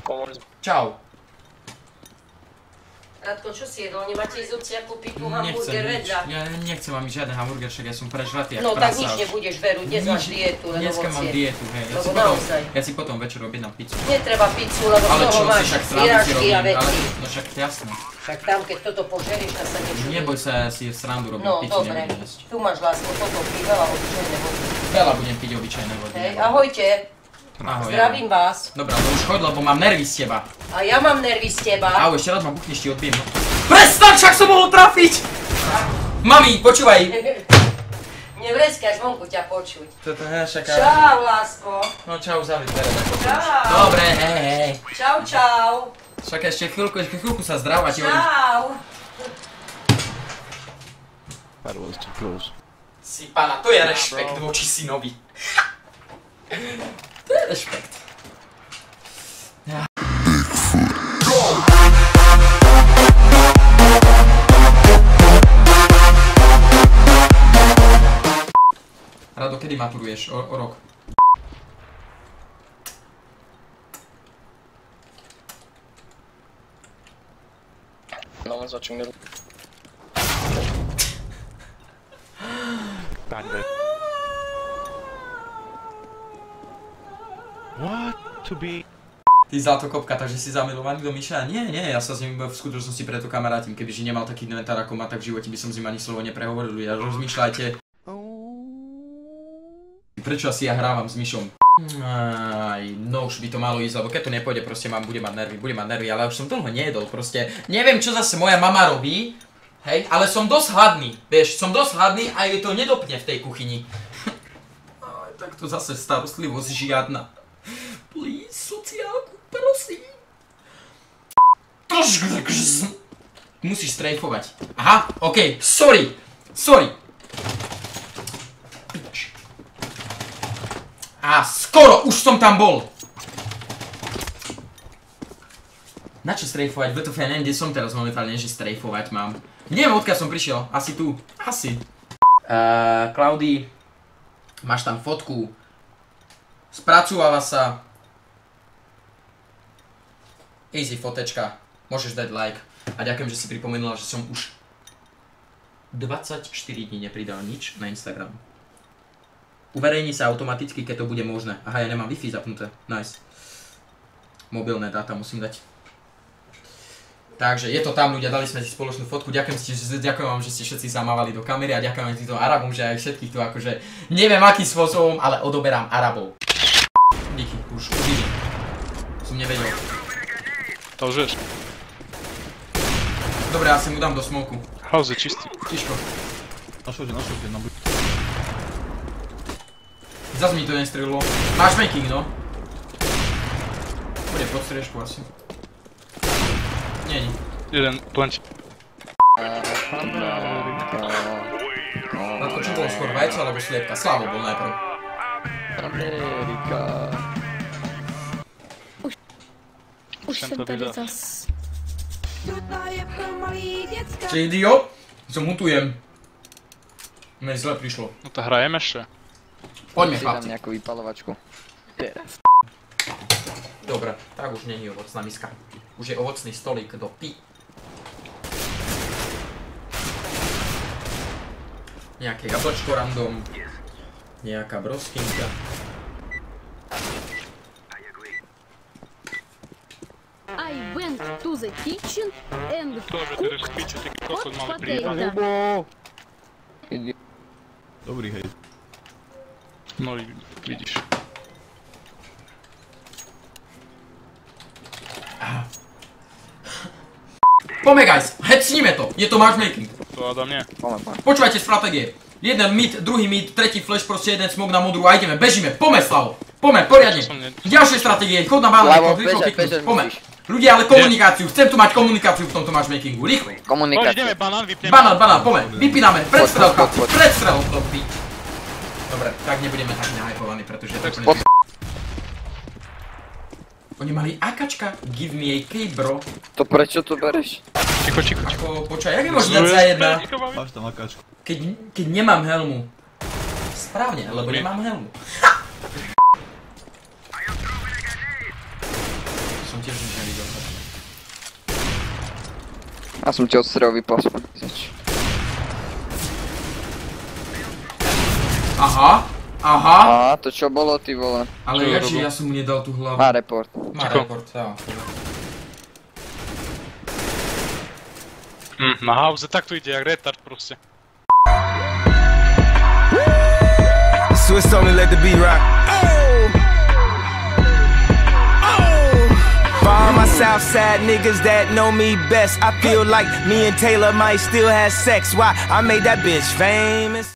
Čau. Radko, čo si jedol? Nemáte ísť do cieľa kúpiť tu hamburger vedľa? Ja nechcem vám žiaden hamburger, však ja som prežratý. No tak nič nebudeš, veru, dnes máš dietu, len ovocie. Dneska mám dietu, hej. Ja si potom večer objednám pizzu. Netreba pizzu, lebo z toho máš vyrážky a veci. No však jasné. Však tam, keď toto požerieš, tak sa nečudí. Neboj sa, ja si srandu robím, pizzu nebudem jesť. Tu máš lásko, toto pí veľa obyčajné vody. Veľa budem piť obyčajné vody. Hej, ahojte. Ahoj. Zdravím vás. Dobrá, to už choď, lebo mám nervy z teba. A ja mám nervy z teba. Ahoj, ešte raz ma buchneš, ti odbijem. Prestaň, však som mohol trafiť! Mami, počúvaj. Nevreskáš, vonku ťa počuť. Toto je všaká... Čau, lásko. No čau, zavri dvere. Čau. Dobre, hej. Čau, čau. Však ešte chvíľku sa zdravá ti hovorím. Čau. That was too close. Si pána, to je rešpekt voči synovi. To je rešpekt. Rado, kedy maturuješ? O rok? No one's watching middle. What? To be... Ty zlatokopka, takže si zamilovaný do Miša? Nie, ja sa s ním v skutočnosti preto kamarátim. Kebyže nemal taký inventár ako má, tak v živote by som s ním ani slovo neprehovoril. Ja rozmýšľajte. Prečo asi ja hrávam s Mišom? No už by to malo ísť, lebo keď to nepôjde, proste bude mať nervy, ale už som dlho nejedol, proste. Neviem, čo zase moja mama robí, hej, ale som dosť hladný, vieš, som dosť hladný a jej to nedopne v tej kuchyni. Tak to zase starostlivosť žiadna. Please, sociálku, prosím. Musíš strejfovať. Aha, okej, sorry. A skoro, už som tam bol. Na čo strejfovať? WTF, kde som teraz momentálne, že strejfovať mám. Neviem, odkiaľ som prišiel. Asi tu. Asi. Klaudy, máš tam fotku. Spracováva sa. Easy fotečka. Môžeš dať like. A ďakujem, že si pripomenula, že som už 24 dní nepridal nič na Instagram. Uverejní sa automaticky, keď to bude možné. Aha, ja nemám Wi-Fi zapnuté. Nice. Mobilné dáta musím dať. Takže je to tam, ľudia, dali sme si spoločnú fotku. Ďakujem vám, že ste všetci zamávali do kamery a ďakujem aj týmto Arabom, že aj všetkých tu akože neviem akým spôsobom, ale odoberám Arabov. Díky, už idem. Som nevedel. To lžeš. Dobre, ja si mu dám do smoku. House je čistý. Tiško. Našel ťa, na buď. Zas mi to nestrelilo. Matchmaking, no. Bude pod striežku asi. Nie. Jeden, plenč. Na to čo bolo skôr vajco alebo sliepka? Slavo bol najprv. Amerika. Už jsem tady zas. Či idiot? Som mutujem. Mne zle prišlo. No to hrajeme ešte. Poďme, Si dám chlapci. nejakú vypalovačku. Teraz. Dobre, tak už není ovocná miska. Už je ovocný stolík do pi. Nejaké jablčko random. Nejaká broskinka. I went to the kitchen and Тоже ти розпічу, тільки просто мали hot приїхати. potato. Dobrý, hej. No vidíš. Poďme guys, hecnime to, je to matchmaking. To Adam nie. Počúvajte stratégie. Jeden mid, druhý mid, tretí flash, proste jeden smok na modrú a ideme, bežíme, poďme Slavo. Poďme, poriadne. Ďalšie stratégie, chod na banán, rýchlo kliknúť, poďme. Ľudia, ale komunikáciu, chcem tu mať komunikáciu v tomto matchmakingu, rýchlo. Poď Komunikácia. ideme, banán, vypneme. Banán, poďme, vypíname, predstrel, to pi. Dobre, tak nebudeme tak nahypovaní, pretože to úplne... Oni mali akačka, give me a key bro. To prečo to bereš? Ticho. Ako, počkaj, jak je možné dať za jedna? Máš tam akačku. Keď nemám helmu. Správne, lebo nemám helmu. Som tiež nič nevidel. Ja som ti odstrel vypal spod. Aha, aha. Á, to čo bolo, ty vole? Ale Čo jači, robil? ja som mu nedal tú hlavu. Má report. Má Ticho. report, ja. Na house tak to ide, jak retard proste. Swiss only let the beat rock. For all my Southside niggas that know me best, I feel like me and Taylor might still have sex. Why? I made that bitch famous.